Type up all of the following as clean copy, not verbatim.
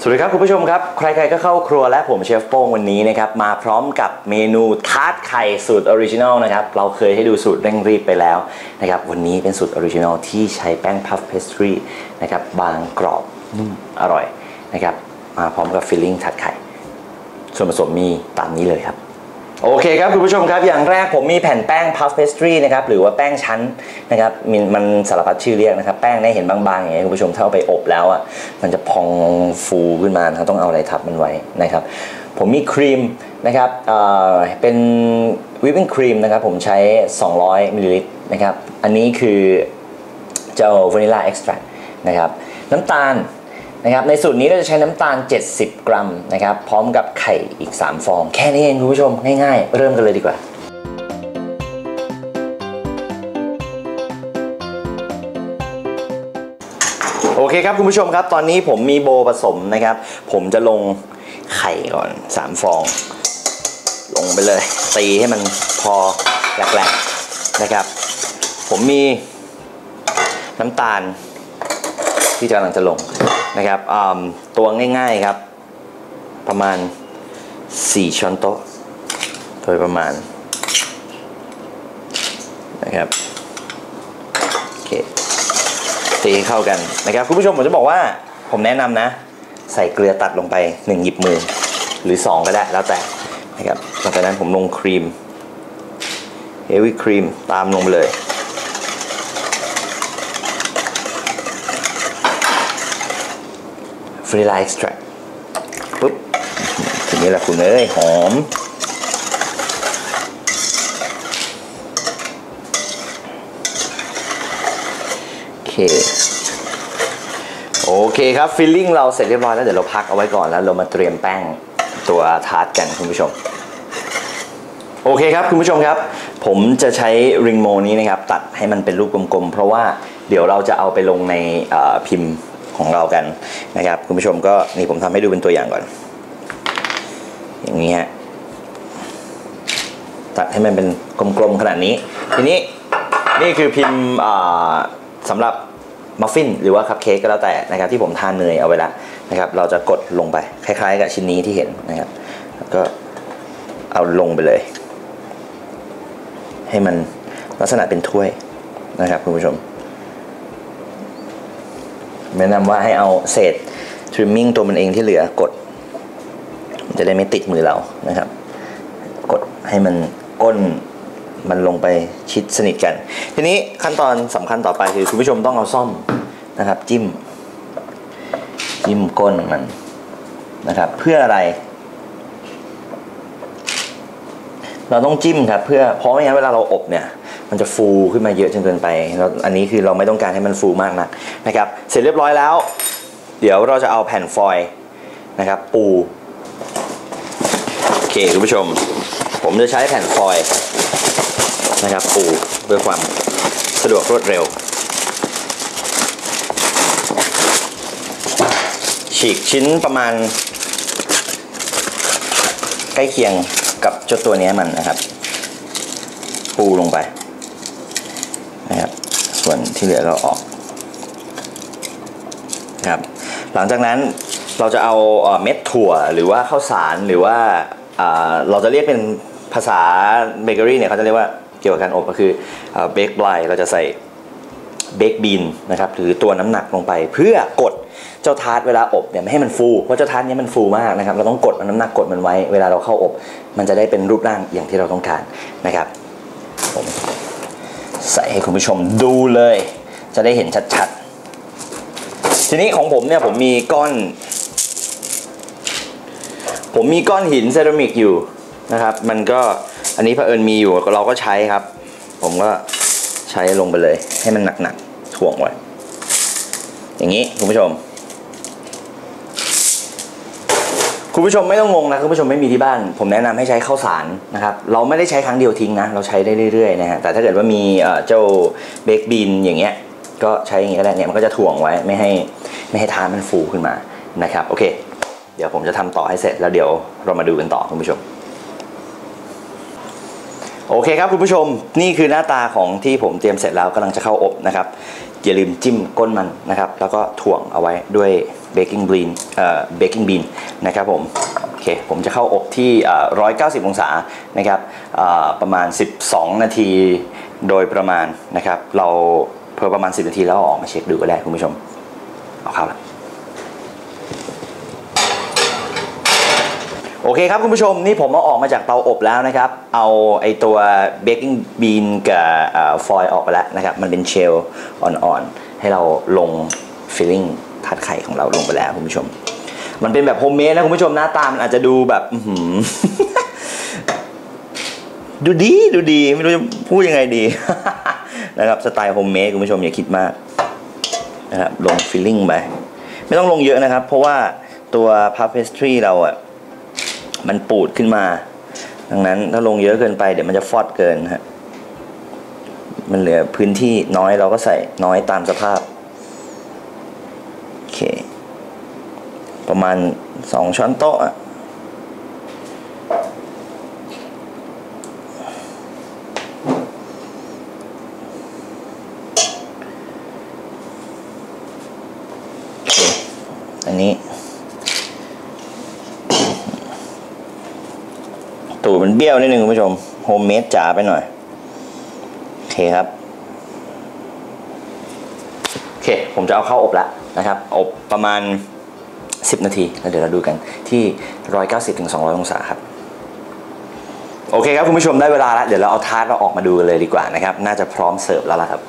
สวัสดีครับคุณผู้ชมครับใครๆก็เข้าครัวและผมเชฟโป้งวันนี้นะครับมาพร้อมกับเมนูทาร์ตไข่สูตรออริจินัลนะครับเราเคยให้ดูสูตรเร่งรีบไปแล้วนะครับวันนี้เป็นสูตรออริจินัลที่ใช้แป้งพัฟเพสทรีนะครับบางกรอบนุ่มอร่อยนะครับมาพร้อมกับฟิลลิ่งทาร์ตไข่ส่วนผสมมีตามนี้เลยครับโอเคครับคุณผู้ชมครับอย่างแรกผมมีแผ่นแป้งพัฟเพสทรีนะครับหรือว่าแป้งชั้นนะครับมันสารพัดชื่อเรียกนะครับแป้งได้เห็นบางๆอย่างเงี้ยคุณผู้ชมถ้าเอาไปอบแล้วอ่ะมันจะพองฟูขึ้นมานะครับต้องเอาอะไรทับมันไว้นะครับผมมีครีมนะครับเป็นวิปปิ้งครีมนะครับผมใช้200 มิลลิลิตรนะครับอันนี้คือเจ้าวานิลลาเอ็กซ์แทรคนะครับน้ำตาลนะครับในสูตรนี้เราจะใช้น้ำตาล70 กรัมนะครับพร้อมกับไข่อีก3 ฟองแค่นี้เองคุณผู้ชมง่ายๆเริ่มกันเลยดีกว่าโอเคครับคุณผู้ชมครับตอนนี้ผมมีโบผสมนะครับผมจะลงไข่ก่อน3 ฟองลงไปเลยตีให้มันพอแหลกๆนะครับผมมีน้ำตาลที่กำลังจะลงนะครับตัวง่ายๆครับประมาณ4 ช้อนโต๊ะโดยประมาณนะครับโอเคตีให้เข้ากันนะครับคุณผู้ชมผมจะบอกว่าผมแนะนำนะใส่เกลือตัดลงไป1 หยิบมือหรือ2ก็ได้แล้วแต่นะครับหลังจากนั้นผมลงครีมเฮฟวี่ครีมตามลงไปเลยวานิลลาเอ็กซ์แทรคปุ๊บทีนี้แหละคุณเอ้ยหอมโอเคครับฟิลลิ่งเราเสร็จเรียบร้อยแล้วเดี๋ยวเราพักเอาไว้ก่อนแล้วเรามาเตรียมแป้งตัวทาร์ตกันคุณผู้ชมโอเคครับคุณผู้ชมครับผมจะใช้ริงโมนี้นะครับตัดให้มันเป็นรูปกลมๆเพราะว่าเดี๋ยวเราจะเอาไปลงในพิมพ์ของเรากันนะครับคุณผู้ชมก็นี่ผมทำให้ดูเป็นตัวอย่างก่อนอย่างนี้ฮะตัดให้มันเป็นกลมๆขนาดนี้ทีนี้นี่คือพิมพ์สำหรับมัฟฟินหรือว่าคัพเค้กก็แล้วแต่นะครับที่ผมทาเนยเอาไว้แล้วนะครับเราจะกดลงไปคล้ายๆกับชิ้นนี้ที่เห็นนะครับแล้วก็เอาลงไปเลยให้มันลักษณะเป็นถ้วยนะครับคุณผู้ชมแนะนำว่าให้เอาเศษทริมมิ่งตัวมันเองที่เหลือกดจะได้ไม่ติดมือเรานะครับกดให้มันก้นมันลงไปชิดสนิทกันทีนี้ขั้นตอนสำคัญต่อไปคือคุณผู้ชมต้องเอาซ่อมนะครับจิ้มก้นมันนะครับเพื่ออะไรเราต้องจิ้มครับเพราะไม่งั้นเวลาเราอบเนี่ยมันจะฟูขึ้นมาเยอะจนเกินไปแล้วอันนี้คือเราไม่ต้องการให้มันฟูมากนักนะครับเสร็จเรียบร้อยแล้วเดี๋ยวเราจะเอาแผ่นฟอยล์นะครับปูโอเคคุณผู้ชมผมจะใช้แผ่นฟอยล์นะครับปูเพื่อความสะดวกรวดเร็วฉีกชิ้นประมาณใกล้เคียงกับเจ้าตัวนี้มันนะครับปูลงไปนะครับส่วนที่เหลือเราออกนะครับหลังจากนั้นเราจะเอาเม็ดถั่วหรือว่าข้าวสารหรือว่าเราจะเรียกเป็นภาษาเบเกอรี่เนี่ยเขาจะเรียกว่าเกี่ยวกับการอบก็คือเบคไบรเราจะใส่เบคบีนนะครับหรือตัวน้ำหนักลงไปเพื่อกดเจ้าทาร์ตเวลาอบเนี่ยไม่ให้มันฟูเพราะเจ้าทาร์ตนี้มันฟูมากนะครับเราต้องกดน้ำหนักกดมันไว้เวลาเราเข้าอบมันจะได้เป็นรูปร่างอย่างที่เราต้องการนะครับผมใส่ให้คุณผู้ชมดูเลยจะได้เห็นชัดๆทีนี้ของผมเนี่ยผมมีก้อนหินเซรามิกอยู่นะครับมันก็อันนี้เผอิญมีอยู่เราก็ใช้ครับผมก็ใช้ลงไปเลยให้มันหนักๆถ่วงไว้อย่างนี้คุณผู้ชมไม่ต้องงงนะคุณผู้ชมไม่มีที่บ้านผมแนะนำให้ใช้ข้าวสารนะครับเราไม่ได้ใช้ครั้งเดียวทิ้งนะเราใช้ได้เรื่อยๆนะฮะแต่ถ้าเกิดว่ามีเจ้าเบคบีนอย่างเงี้ยก็ใช้อย่างงี้ก็ได้เนี่ยมันก็จะถ่วงไว้ไม่ให้ทานมันฟูขึ้นมานะครับโอเคเดี๋ยวผมจะทำต่อให้เสร็จแล้วเดี๋ยวเรามาดูกันต่อคุณผู้ชมโอเคครับคุณผู้ชมนี่คือหน้าตาของที่ผมเตรียมเสร็จแล้วกำลังจะเข้าอบนะครับอย่าลืมจิ้มก้นมันนะครับแล้วก็ถ่วงเอาไว้ด้วยเบกกิ้งบีนนะครับผมโอเคผมจะเข้าอบที่190 องศานะครับประมาณ12 นาทีโดยประมาณนะครับเราเพิ่มประมาณ10 นาทีแล้วออกมาเช็คดูก็ได้คุณผู้ชมเอาเข้าละโอเคครับคุณผู้ชมนี่ผมเอาออกมาจากเตาอบแล้วนะครับเอาไอตัวเบกกิ้งบีนกับฟอยล์ออกไปแล้วนะครับมันเป็นเชลอ่อนๆให้เราลงฟิลลิ่งทาร์ตไข่ของเราลงไปแล้วคุณผู้ชมมันเป็นแบบโฮมเมดนะคุณผู้ชมหน้าตามันอาจจะดูแบบ ดูดีไม่รู้จะพูดยังไงดี นะครับสไตล์โฮมเมดคุณผู้ชมอย่าคิดมากนะครับลงฟิลลิ่งไปไม่ต้องลงเยอะนะครับเพราะว่าตัวพัฟเพสทรีเราอ่ะมันปูดขึ้นมาดังนั้นถ้าลงเยอะเกินไปเดี๋ยวมันจะฟอดเกินฮะมันเหลือพื้นที่น้อยเราก็ใส่น้อยตามสภาพโอเคประมาณ2 ช้อนโต๊ะโอเคอันนี้ตูดมันเบี้ยวนิดนึงคุณผู้ชมโฮมเมดจ๋าไปหน่อยโอเคครับโอเคผมจะเอาเข้าอบแล้วนะครับอบประมาณ10 นาทีแล้วเดี๋ยวเราดูกันที่190 ถึง 200 องศาครับโอเคครับคุณผู้ชมได้เวลาแล้วเดี๋ยวเราเอาทาร์ตเราออกมาดูกันเลยดีกว่านะครับน่าจะพร้อมเสิร์ฟแล้วล่ะครับ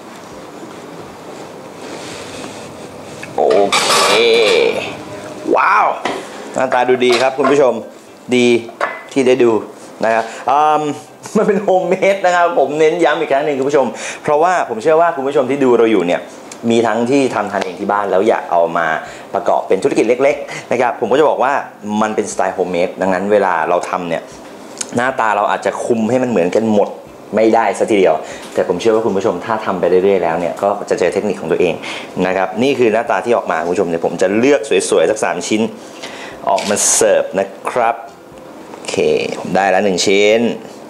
โอเคว้าวหน้าตาดูดีครับคุณผู้ชมดีที่ได้ดูนะครับมันเป็นโฮมเมดนะครับผมเน้นย้ำอีกครั้งหนึ่งคุณผู้ชมเพราะว่าผมเชื่อว่าคุณผู้ชมที่ดูเราอยู่เนี่ยมีทั้งที่ทำทานเองที่บ้านแล้วอยากเอามาประกอบเป็นธุรกิจเล็กๆนะครับผมก็จะบอกว่ามันเป็นสไตล์โฮมเมดดังนั้นเวลาเราทำเนี่ยหน้าตาเราอาจจะคุมให้มันเหมือนกันหมดไม่ได้ซะทีเดียวแต่ผมเชื่อว่าคุณผู้ชมถ้าทำไปเรื่อยๆแล้วเนี่ยก็จะเจอเทคนิคของตัวเองนะครับนี่คือหน้าตาที่ออกมาคุณผู้ชมเนี่ยผมจะเลือกสวยๆสัก3 ชิ้นออกมาเสิร์ฟนะครับโอเคผมได้แล้ว1 ชิ้น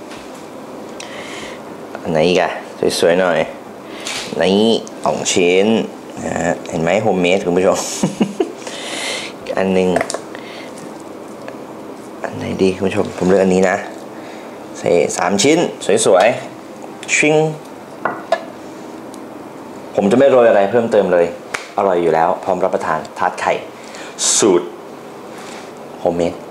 อันไหนอีกอะสวยๆหน่อยนี่2 ชิ้นนะฮะเห็นไหมโฮมเมดคุณผู้ชม อันหนึ่งอันไหนดีคุณผู้ชมผมเลือกอันนี้นะใส่3 ชิ้นสวยๆชิงผมจะไม่โรยอะไรเพิ่มเติมเลยอร่อยอยู่แล้วพร้อมรับประทานทาร์ตไข่สูตรโฮมเมด